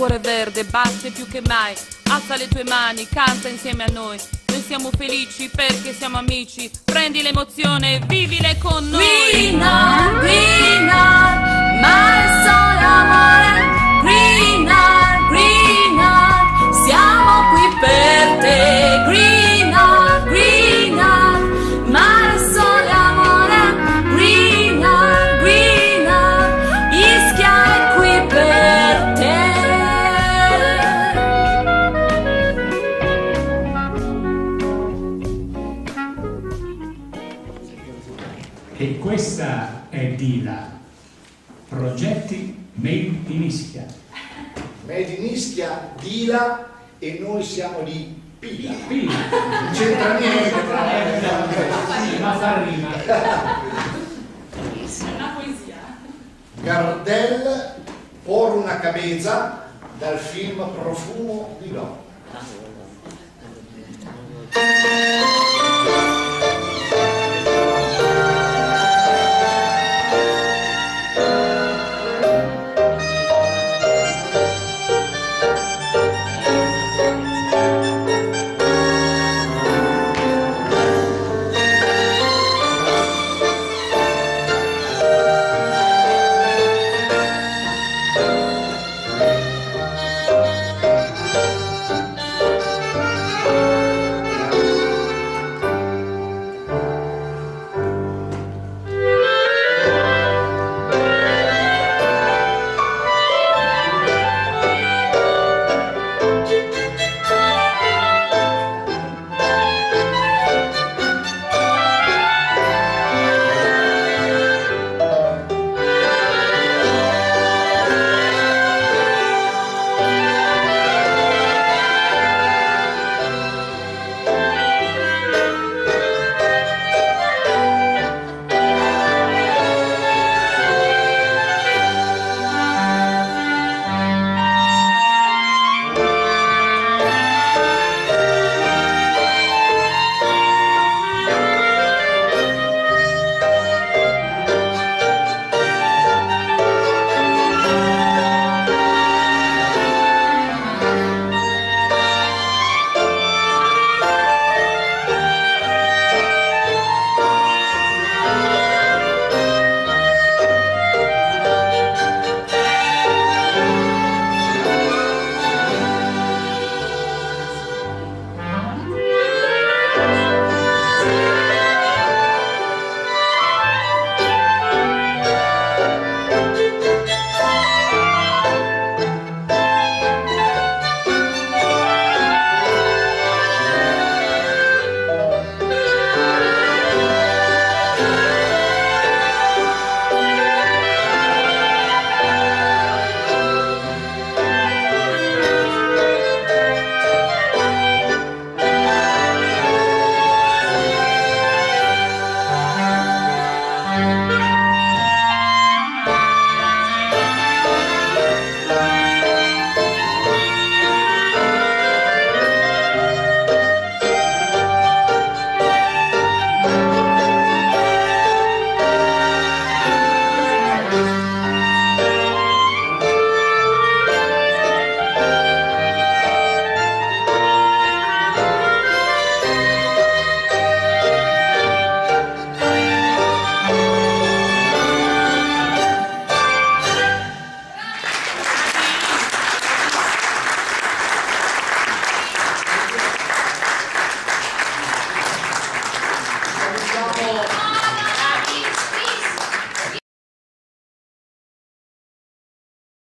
cuore verde batte più che mai, alza le tue mani, canta insieme a noi. Noi siamo felici perché siamo amici, prendi l'emozione, vivile con noi. Green Art, ma è solo amore. Green Art, siamo qui per te. Green Art, ma è solo amore. Green Art, Ischia è qui per te. E questa è Dila, progetti made in Ischia. Made in Ischia, Dila, e noi siamo di Pila. Pila. Non c'entra niente. Ma fa rima. Una poesia. Gardel, por una cabeza, dal film Profumo di No.